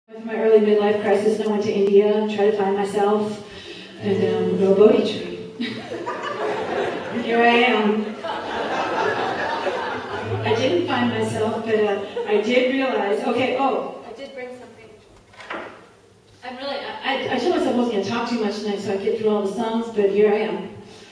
With my early midlife crisis, I went to India and tried to find myself and go Bodhi Tree. Here I am. I didn't find myself, but I did realize, okay, I did bring something. I told myself I wasn't going to talk too much tonight so I get through all the songs, but here I am.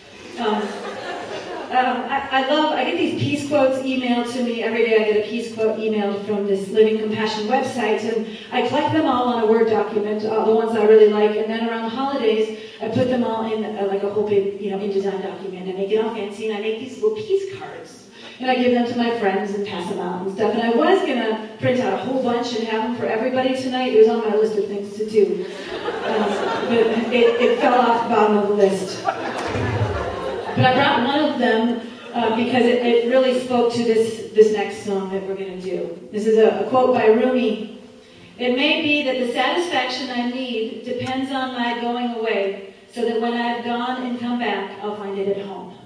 I get these peace quotes emailed to me. Every day I get a peace quote emailed from this Living Compassion website, and I collect them all on a Word document, the ones I really like, and then around the holidays, I put them all in like a whole big, InDesign document, and make it all fancy, and I make these little peace cards, and I give them to my friends and pass them out and stuff, and I was going to print out a whole bunch and have them for everybody tonight. It was on my list of things to do, but it fell off the bottom of the list. But I brought one of them because it really spoke to this next song that we're going to do. This is a quote by Rumi. It may be that the satisfaction I need depends on my going away, so that when I've gone and come back, I'll find it at home.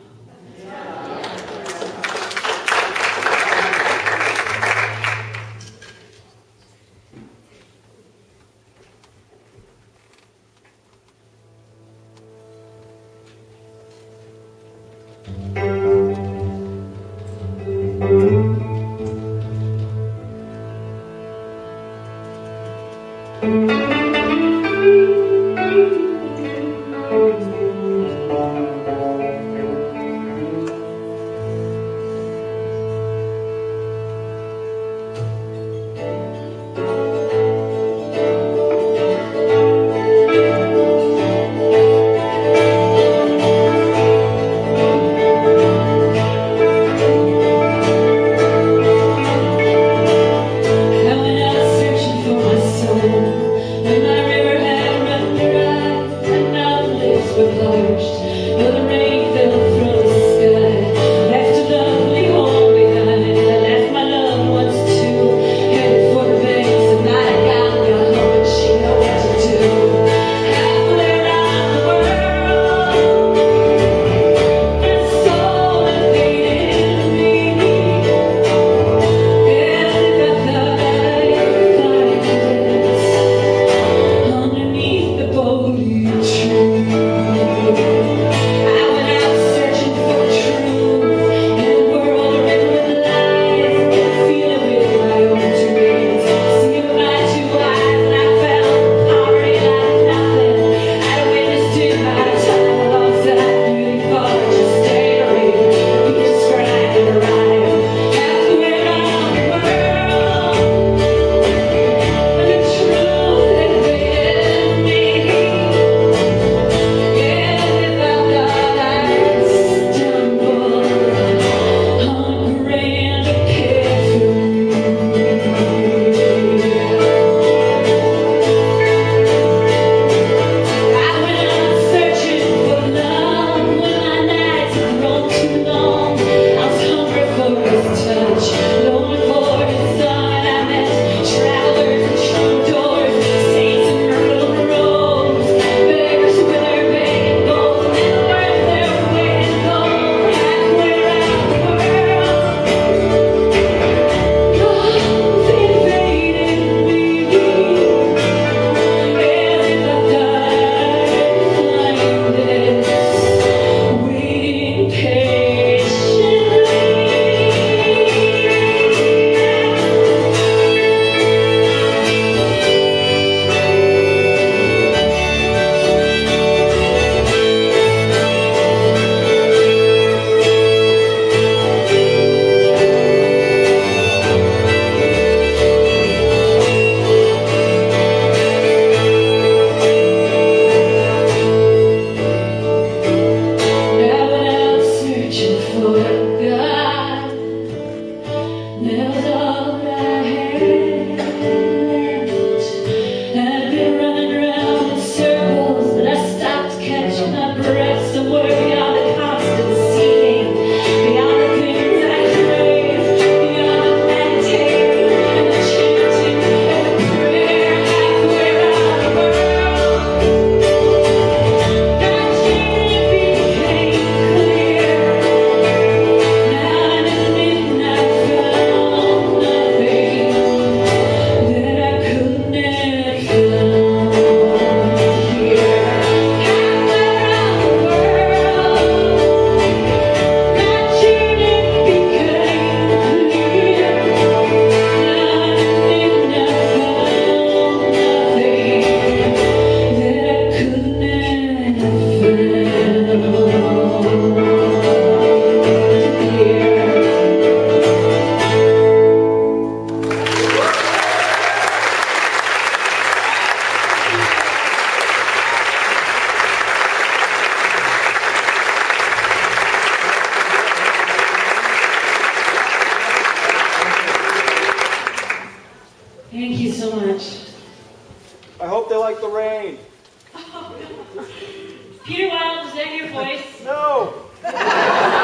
Thank you so much. I hope they like the rain. Peter Wilde, is that your voice? No!